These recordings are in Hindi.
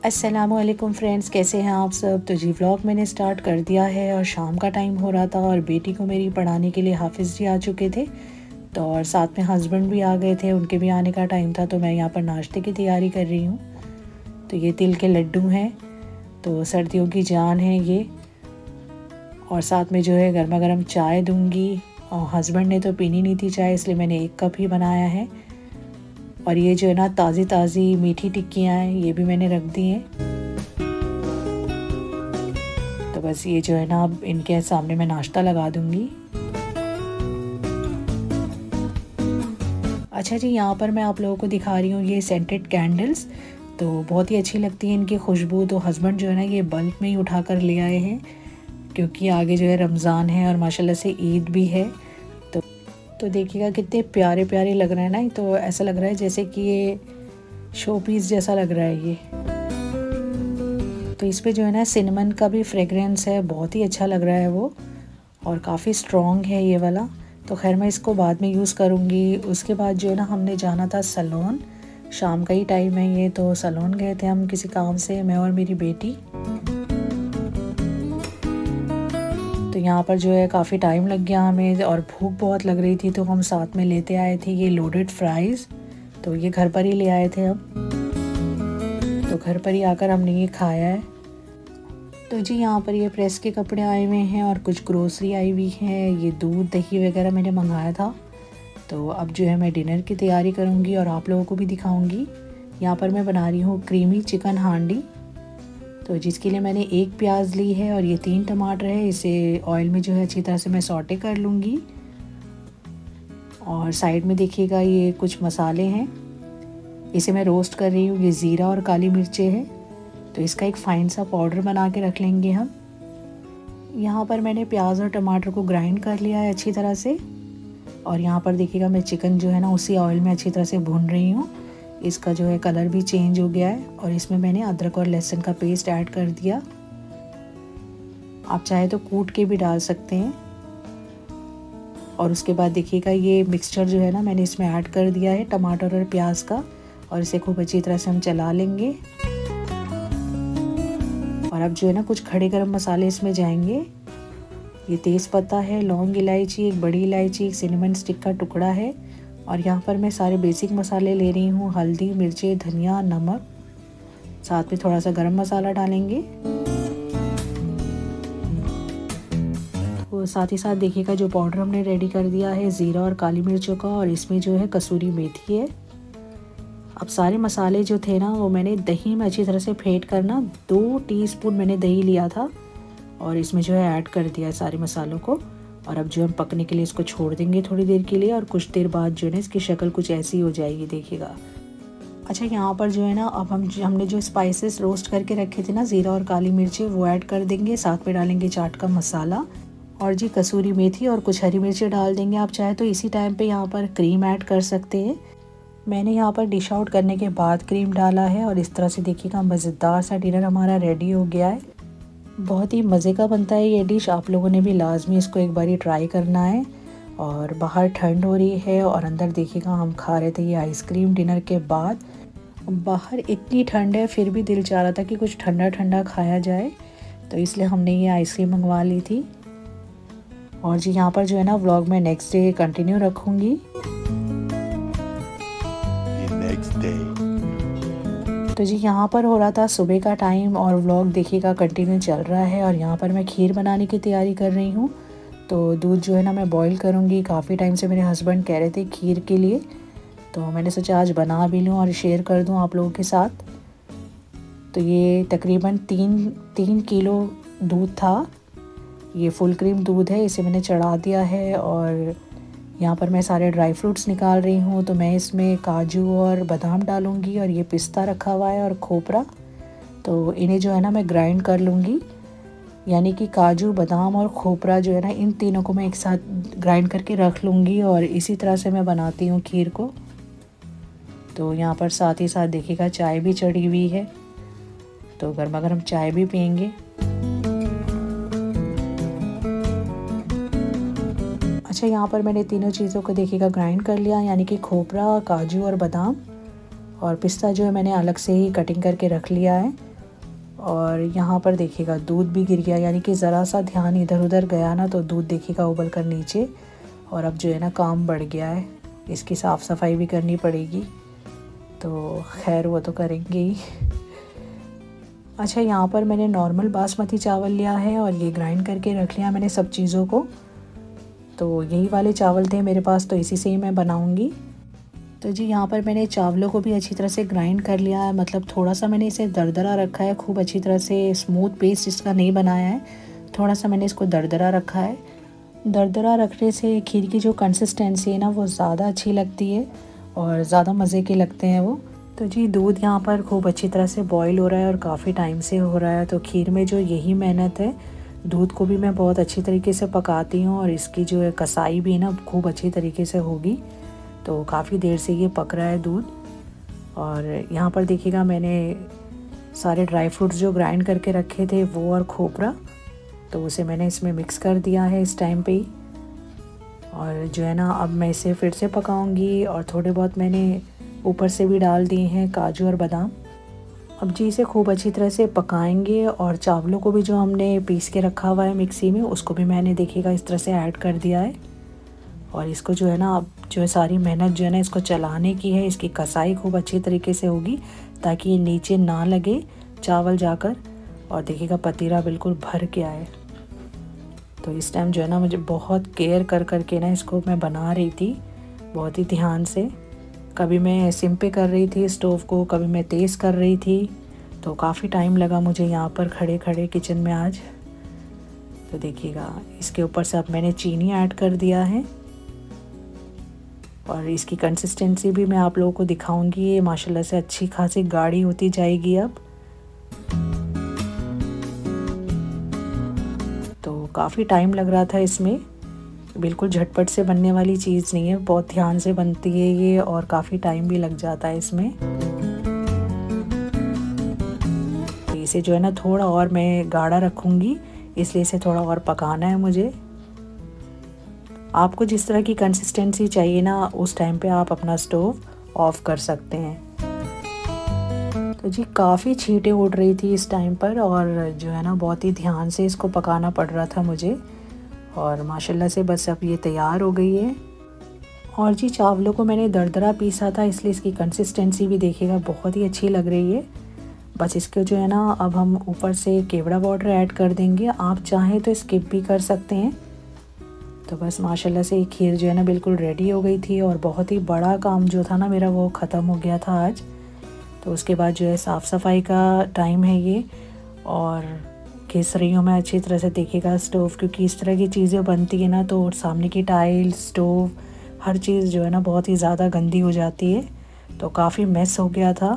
अस्सलामुअलैकुम फ्रेंड्स, कैसे हैं आप सब। तो जी व्लॉग मैंने स्टार्ट कर दिया है और शाम का टाइम हो रहा था और बेटी को मेरी पढ़ाने के लिए हाफिज़ जी आ चुके थे। तो और साथ में हस्बैंड भी आ गए थे, उनके भी आने का टाइम था। तो मैं यहाँ पर नाश्ते की तैयारी कर रही हूँ। तो ये तिल के लड्डू हैं, तो सर्दियों की जान है ये। और साथ में जो है गर्मा गर्म चाय दूँगी। और हस्बैंड ने तो पीनी नहीं थी चाय, इसलिए मैंने 1 कप ही बनाया है। और ये जो है ना ताज़ी ताज़ी मीठी टिक्कियाँ हैं, ये भी मैंने रख दी हैं। तो बस ये जो है ना अब इनके सामने मैं नाश्ता लगा दूँगी। अच्छा जी, यहाँ पर मैं आप लोगों को दिखा रही हूँ ये सेंटेड कैंडल्स। तो बहुत ही अच्छी लगती है इनकी खुशबू। तो हस्बैंड जो है ना ये बल्क में ही उठा कर ले आए हैं, क्योंकि आगे जो है रमज़ान है और माशाल्लाह से ईद भी है। तो देखिएगा कितने प्यारे प्यारे लग रहे हैं ना। तो ऐसा लग रहा है जैसे कि ये शो पीस जैसा लग रहा है ये। तो इस पे जो है ना सिनेमन का भी फ्रेगरेंस है, बहुत ही अच्छा लग रहा है वो। और काफ़ी स्ट्रॉन्ग है ये वाला। तो खैर मैं इसको बाद में यूज़ करूँगी। उसके बाद जो है ना हमने जाना था सैलून, शाम का ही टाइम है ये। तो सैलून गए थे हम किसी काम से, मैं और मेरी बेटी। तो यहाँ पर जो है काफ़ी टाइम लग गया हमें और भूख बहुत लग रही थी, तो हम साथ में लेते आए थे ये लोडेड फ्राइज़। तो ये घर पर ही ले आए थे हम। तो घर पर ही आकर हमने ये खाया है। तो जी यहाँ पर ये प्रेस के कपड़े आए हुए हैं और कुछ ग्रोसरी आई हुई है। ये दूध दही वगैरह मैंने मंगाया था। तो अब जो है मैं डिनर की तैयारी करूँगी और आप लोगों को भी दिखाऊँगी। यहाँ पर मैं बना रही हूँ क्रीमी चिकन हांडी। तो जिसके लिए मैंने 1 प्याज ली है और ये 3 टमाटर है। इसे ऑयल में जो है अच्छी तरह से मैं सौटे कर लूँगी। और साइड में देखिएगा ये कुछ मसाले हैं, इसे मैं रोस्ट कर रही हूँ। ये ज़ीरा और काली मिर्चें हैं, तो इसका एक फाइन सा पाउडर बना के रख लेंगे हम। यहाँ पर मैंने प्याज और टमाटर को ग्राइंड कर लिया है अच्छी तरह से। और यहाँ पर देखिएगा मैं चिकन जो है ना उसी ऑयल में अच्छी तरह से भून रही हूँ। इसका जो है कलर भी चेंज हो गया है। और इसमें मैंने अदरक और लहसुन का पेस्ट ऐड कर दिया। आप चाहे तो कूट के भी डाल सकते हैं। और उसके बाद देखिएगा ये मिक्सचर जो है ना मैंने इसमें ऐड कर दिया है टमाटर और प्याज का। और इसे खूब अच्छी तरह से हम चला लेंगे। और अब जो है ना कुछ खड़े गरम मसाले इसमें जाएंगे। ये तेज़ पत्ता है, लौंग इलायची, एक बड़ी इलायची, एक सिनेमन स्टिक का टुकड़ा है। और यहाँ पर मैं सारे बेसिक मसाले ले रही हूँ, हल्दी, मिर्ची, धनिया, नमक, साथ में थोड़ा सा गरम मसाला डालेंगे। तो साथ ही साथ देखिएगा जो पाउडर हमने रेडी कर दिया है ज़ीरा और काली मिर्चों का, और इसमें जो है कसूरी मेथी है। अब सारे मसाले जो थे ना वो मैंने दही में अच्छी तरह से फेंट कर ना 2 टीस्पून मैंने दही लिया था और इसमें जो है ऐड कर दिया है सारे मसालों को। और अब जो हम पकने के लिए इसको छोड़ देंगे थोड़ी देर के लिए। और कुछ देर बाद जो है ना इसकी शक्ल कुछ ऐसी हो जाएगी, देखिएगा। अच्छा, यहाँ पर जो है ना अब हमने जो स्पाइसेस रोस्ट करके रखे थे ना, ज़ीरा और काली मिर्ची, वो ऐड कर देंगे। साथ में डालेंगे चाट का मसाला और जी कसूरी मेथी और कुछ हरी मिर्ची डाल देंगे। आप चाहे तो इसी टाइम पे यहाँ पर क्रीम ऐड कर सकते हैं। मैंने यहाँ पर डिश आउट करने के बाद क्रीम डाला है। और इस तरह से देखिएगा मज़ेदार सा डिनर हमारा रेडी हो गया है। बहुत ही मज़े का बनता है ये डिश। आप लोगों ने भी लाजमी इसको एक बारी ट्राई करना है। और बाहर ठंड हो रही है और अंदर देखिएगा हम खा रहे थे ये आइसक्रीम डिनर के बाद। बाहर इतनी ठंड है फिर भी दिल चाह रहा था कि कुछ ठंडा ठंडा खाया जाए, तो इसलिए हमने ये आइसक्रीम मंगवा ली थी। और जी यहाँ पर जो है ना व्लॉग में नेक्स्ट डे कंटिन्यू रखूँगी। तो जी यहाँ पर हो रहा था सुबह का टाइम और व्लॉग देखिएगा कंटिन्यू चल रहा है। और यहाँ पर मैं खीर बनाने की तैयारी कर रही हूँ। तो दूध जो है ना मैं बॉईल करूँगी। काफ़ी टाइम से मेरे हस्बैंड कह रहे थे खीर के लिए, तो मैंने सोचा आज बना भी लूँ और शेयर कर दूँ आप लोगों के साथ। तो ये तकरीबन 3 किलो दूध था। ये फुल क्रीम दूध है, इसे मैंने चढ़ा दिया है। और यहाँ पर मैं सारे ड्राई फ्रूट्स निकाल रही हूँ। तो मैं इसमें काजू और बादाम डालूँगी और ये पिस्ता रखा हुआ है और खोपरा। तो इन्हें जो है ना मैं ग्राइंड कर लूँगी, यानी कि काजू, बादाम और खोपरा जो है ना इन तीनों को मैं एक साथ ग्राइंड करके रख लूँगी। और इसी तरह से मैं बनाती हूँ खीर को। तो यहाँ पर साथ ही साथ देखिएगा चाय भी चढ़ी हुई है, तो गर्मा गर्म चाय भी पियेंगे। अच्छा, यहाँ पर मैंने तीनों चीज़ों को देखिएगा ग्राइंड कर लिया, यानी कि खोपरा, काजू और बादाम। और पिस्ता जो है मैंने अलग से ही कटिंग करके रख लिया है। और यहाँ पर देखिएगा दूध भी गिर गया, यानी कि ज़रा सा ध्यान इधर उधर गया ना तो दूध देखिएगा उबल कर नीचे। और अब जो है ना काम बढ़ गया है, इसकी साफ़ सफाई भी करनी पड़ेगी, तो खैर वो तो करेंगे ही। अच्छा, यहाँ पर मैंने नॉर्मल बासमती चावल लिया है और ये ग्राइंड करके रख लिया मैंने सब चीज़ों को। तो यही वाले चावल थे मेरे पास, तो इसी से ही मैं बनाऊँगी। तो जी यहाँ पर मैंने चावलों को भी अच्छी तरह से ग्राइंड कर लिया है, मतलब थोड़ा सा मैंने इसे दरदरा रखा है, खूब अच्छी तरह से स्मूथ पेस्ट इसका नहीं बनाया है, थोड़ा सा मैंने इसको दरदरा रखा है। दरदरा रखने से खीर की जो कंसिस्टेंसी है ना वो ज़्यादा अच्छी लगती है और ज़्यादा मज़े के लगते हैं वो। तो जी दूध यहाँ पर खूब अच्छी तरह से बॉईल हो रहा है और काफ़ी टाइम से हो रहा है। तो खीर में जो यही मेहनत है, दूध को भी मैं बहुत अच्छी तरीके से पकाती हूँ और इसकी जो है कसाई भी ना खूब अच्छी तरीके से होगी। तो काफ़ी देर से ये पक रहा है दूध। और यहाँ पर देखिएगा मैंने सारे ड्राई फ्रूट्स जो ग्राइंड करके रखे थे वो और खोपरा, तो उसे मैंने इसमें मिक्स कर दिया है इस टाइम पे ही। और जो है ना अब मैं इसे फिर से पकाऊंगी और थोड़े बहुत मैंने ऊपर से भी डाल दिए हैं काजू और बादाम। अब जी इसे खूब अच्छी तरह से पकाएंगे और चावलों को भी जो हमने पीस के रखा हुआ है मिक्सी में उसको भी मैंने देखिएगा इस तरह से ऐड कर दिया है। और इसको जो है ना अब जो है सारी मेहनत जो है ना इसको चलाने की है, इसकी कसाई खूब अच्छी तरीके से होगी ताकि ये नीचे ना लगे चावल जाकर। और देखिएगा पतीला बिल्कुल भर के आए। तो इस टाइम जो है ना मुझे बहुत केयर कर करके ना इसको मैं बना रही थी, बहुत ही ध्यान से। कभी मैं सिम पे कर रही थी स्टोव को, कभी मैं तेज़ कर रही थी, तो काफ़ी टाइम लगा मुझे यहाँ पर खड़े खड़े किचन में आज। तो देखिएगा इसके ऊपर से अब मैंने चीनी ऐड कर दिया है और इसकी कंसिस्टेंसी भी मैं आप लोगों को दिखाऊंगी। ये माशाल्लाह से अच्छी खासी गाढ़ी होती जाएगी अब। तो काफ़ी टाइम लग रहा था इसमें, बिल्कुल झटपट से बनने वाली चीज़ नहीं है, बहुत ध्यान से बनती है ये और काफ़ी टाइम भी लग जाता है इसमें। इसे जो है ना थोड़ा और मैं गाढ़ा रखूँगी, इसलिए इसे थोड़ा और पकाना है मुझे। आपको जिस तरह की कंसिस्टेंसी चाहिए ना उस टाइम पे आप अपना स्टोव ऑफ कर सकते हैं। तो जी काफ़ी छींटें उड़ रही थी इस टाइम पर और जो है ना बहुत ही ध्यान से इसको पकाना पड़ रहा था मुझे। और माशाल्लाह से बस अब ये तैयार हो गई है। और जी चावलों को मैंने दरदरा पीसा था, इसलिए इसकी कंसिस्टेंसी भी देखिएगा बहुत ही अच्छी लग रही है। बस इसको जो है ना अब हम ऊपर से केवड़ा पाउडर ऐड कर देंगे, आप चाहें तो स्किप भी कर सकते हैं। तो बस माशाल्लाह से ये खीर जो है ना बिल्कुल रेडी हो गई थी और बहुत ही बड़ा काम जो था ना मेरा वो ख़त्म हो गया था आज। तो उसके बाद जो है साफ़ सफाई का टाइम है ये, और घिस रही हूँ मैं अच्छी तरह से देखिएगा स्टोव, क्योंकि इस तरह की चीज़ें बनती है ना तो सामने की टाइल, स्टोव, हर चीज़ जो है ना बहुत ही ज़्यादा गंदी हो जाती है। तो काफ़ी मेस हो गया था,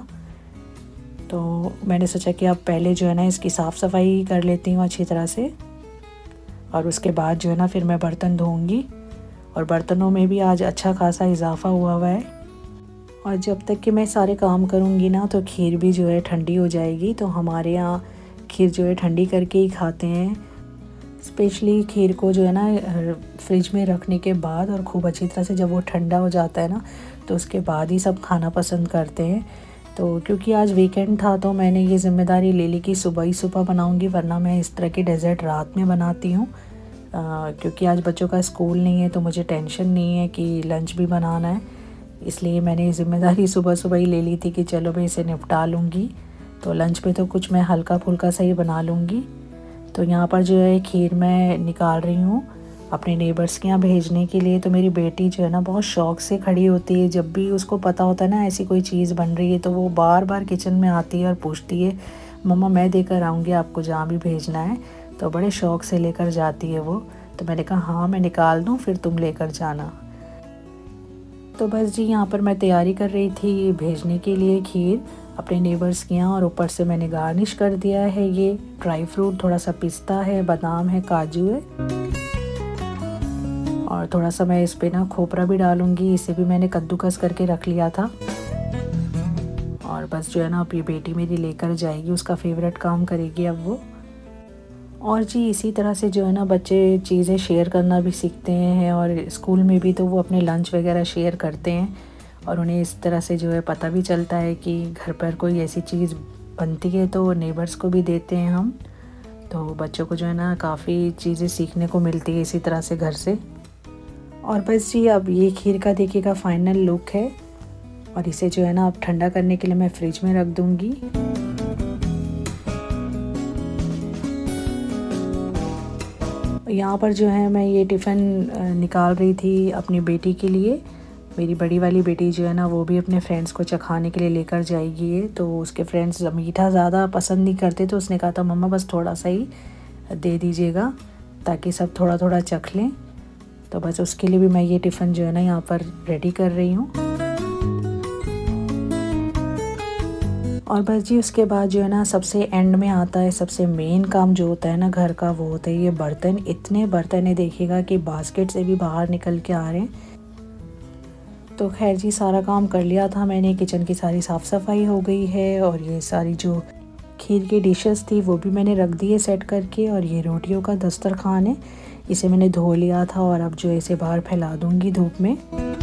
तो मैंने सोचा कि अब पहले जो है ना इसकी साफ़ सफाई कर लेती हूँ अच्छी तरह से, और उसके बाद जो है ना फिर मैं बर्तन धोऊंगी। और बर्तनों में भी आज अच्छा खासा इजाफा हुआ है। और जब तक कि मैं सारे काम करूंगी ना तो खीर भी जो है ठंडी हो जाएगी। तो हमारे यहाँ खीर जो है ठंडी करके ही खाते हैं, स्पेशली खीर को जो है ना फ्रिज में रखने के बाद और खूब अच्छी तरह से जब वो ठंडा हो जाता है ना तो उसके बाद ही सब खाना पसंद करते हैं। तो क्योंकि आज वीकेंड था तो मैंने ये ज़िम्मेदारी ले ली कि सुबह ही सुबह बनाऊंगी, वरना मैं इस तरह की डेज़र्ट रात में बनाती हूँ। क्योंकि आज बच्चों का स्कूल नहीं है तो मुझे टेंशन नहीं है कि लंच भी बनाना है, इसलिए मैंने ज़िम्मेदारी सुबह सुबह ही ले ली थी कि चलो मैं इसे निपटा लूँगी। तो लंच पे तो कुछ मैं हल्का फुल्का सा ही बना लूँगी। तो यहाँ पर जो है खीर मैं निकाल रही हूँ अपने नेबर्स के यहाँ भेजने के लिए। तो मेरी बेटी जो है ना बहुत शौक़ से खड़ी होती है, जब भी उसको पता होता है ना ऐसी कोई चीज़ बन रही है तो वो बार बार किचन में आती है और पूछती है मम्मा मैं देकर आऊँगी आपको जहाँ भी भेजना है। तो बड़े शौक़ से लेकर जाती है वो। तो मैंने कहा हाँ मैं निकाल दूँ फिर तुम लेकर जाना। तो बस जी यहाँ पर मैं तैयारी कर रही थी भेजने के लिए खीर अपने नेबर्स के यहाँ, और ऊपर से मैंने गार्निश कर दिया है ये ड्राई फ्रूट, थोड़ा सा पिस्ता है, बादाम है, काजू है, और थोड़ा सा मैं इस पे ना खोपरा भी डालूंगी, इसे भी मैंने कद्दूकस करके रख लिया था। और बस जो है ना अब ये बेटी मेरी लेकर जाएगी, उसका फेवरेट काम करेगी अब वो। और जी इसी तरह से जो है ना बच्चे चीज़ें शेयर करना भी सीखते हैं, और स्कूल में भी तो वो अपने लंच वगैरह शेयर करते हैं और उन्हें इस तरह से जो है पता भी चलता है कि घर पर कोई ऐसी चीज़ बनती है तो नेबर्स को भी देते हैं हम। तो बच्चों को जो है ना काफ़ी चीज़ें सीखने को मिलती है इसी तरह से घर से। और बस जी अब ये खीर का देखिएगा फाइनल लुक है, और इसे जो है ना अब ठंडा करने के लिए मैं फ्रिज में रख दूँगी। यहाँ पर जो है मैं ये टिफ़िन निकाल रही थी अपनी बेटी के लिए। मेरी बड़ी वाली बेटी जो है ना वो भी अपने फ्रेंड्स को चखाने के लिए लेकर जाएगी ये। तो उसके फ्रेंड्स मीठा ज़्यादा पसंद नहीं करते, तो उसने कहा था मम्मा बस थोड़ा सा ही दे दीजिएगा ताकि सब थोड़ा थोड़ा चख लें। तो बस उसके लिए भी मैं ये टिफ़िन जो है ना यहाँ पर रेडी कर रही हूँ। और बस जी उसके बाद जो है ना सबसे एंड में आता है सबसे मेन काम जो होता है ना घर का, वो होता है ये बर्तन। इतने बर्तन है देखिएगा कि बास्केट से भी बाहर निकल के आ रहे हैं। तो खैर जी सारा काम कर लिया था मैंने, किचन की सारी साफ़ सफाई हो गई है, और ये सारी जो खीर की डिशेस थी वो भी मैंने रख दी है सेट करके। और ये रोटियों का दस्तरखान है, इसे मैंने धो लिया था और अब जो इसे बाहर फैला दूँगी धूप में।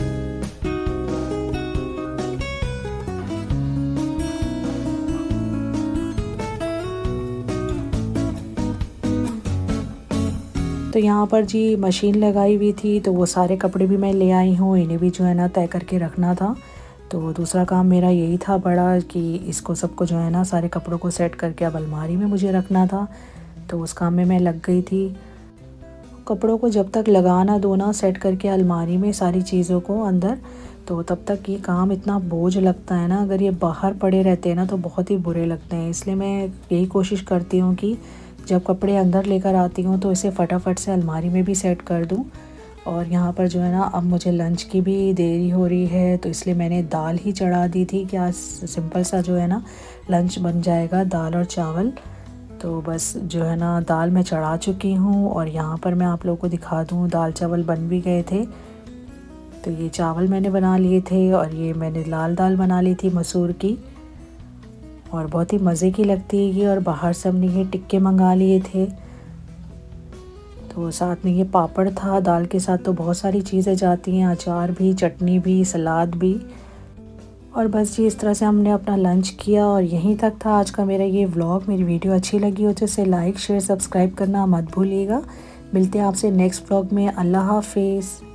तो यहाँ पर जी मशीन लगाई हुई थी, तो वो सारे कपड़े भी मैं ले आई हूँ, इन्हें भी जो है ना तय करके रखना था। तो दूसरा काम मेरा यही था बड़ा कि इसको सबको जो है ना सारे कपड़ों को सेट करके अब अलमारी में मुझे रखना था। तो उस काम में मैं लग गई थी। कपड़ों को जब तक लगाना दो ना सेट करके अलमारी में सारी चीज़ों को अंदर, तो तब तक ये काम इतना बोझ लगता है ना। अगर ये बाहर पड़े रहते हैं ना तो बहुत ही बुरे लगते हैं। इसलिए मैं यही कोशिश करती हूँ कि जब कपड़े अंदर लेकर आती हूँ तो इसे फटाफट से अलमारी में भी सेट कर दूँ। और यहाँ पर जो है ना अब मुझे लंच की भी देरी हो रही है, तो इसलिए मैंने दाल ही चढ़ा दी थी कि आज सिंपल सा जो है ना लंच बन जाएगा, दाल और चावल। तो बस जो है ना दाल मैं चढ़ा चुकी हूँ, और यहाँ पर मैं आप लोगों को दिखा दूँ दाल चावल बन भी गए थे। तो ये चावल मैंने बना लिए थे, और ये मैंने लाल दाल बना ली थी मसूर की, और बहुत ही मज़े की लगती है ये। और बाहर से हमने ये टिक्के मंगा लिए थे, तो साथ में ये पापड़ था। दाल के साथ तो बहुत सारी चीज़ें जाती हैं, अचार भी, चटनी भी, सलाद भी। और बस जी इस तरह से हमने अपना लंच किया, और यहीं तक था आज का मेरा ये व्लॉग। मेरी वीडियो अच्छी लगी हो तो इसे लाइक शेयर सब्सक्राइब करना मत भूलिएगा। मिलते हैं आपसे नेक्स्ट व्लॉग में। अल्लाह हाफिज़।